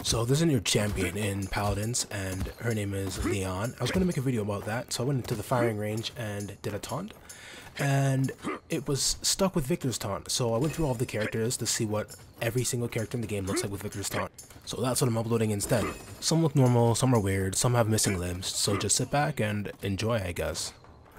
So there's a new champion in Paladins, and her name is Leon. I was going to make a video about that, so I went into the firing range and did a taunt, and it was stuck with Victor's taunt. So I went through all of the characters to see what every single character in the game looks like with Victor's taunt. So that's what I'm uploading instead. Some look normal, some are weird, some have missing limbs, so just sit back and enjoy, I guess.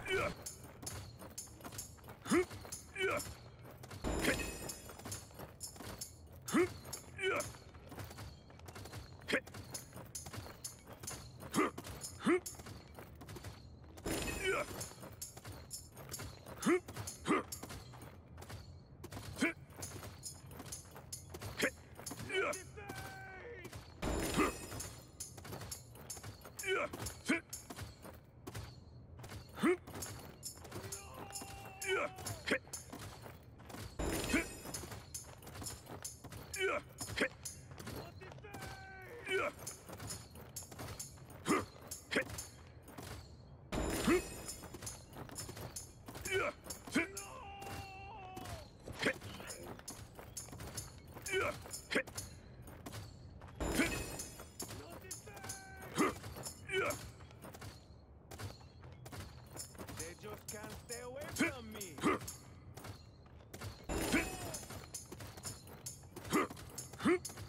They just can't stay away from me.